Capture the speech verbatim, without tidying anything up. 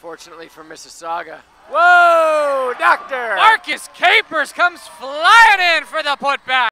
unfortunately for Mississauga. Whoa, Doctor! Marcus Capers comes flying in for the putback.